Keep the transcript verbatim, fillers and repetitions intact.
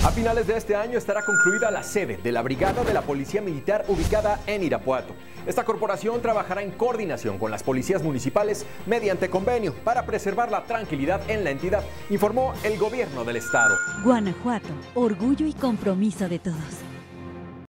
A finales de este año estará concluida la sede de la Brigada de la Policía Militar ubicada en Irapuato. Esta corporación trabajará en coordinación con las policías municipales mediante convenio para preservar la tranquilidad en la entidad, informó el gobierno del estado. Guanajuato, orgullo y compromiso de todos.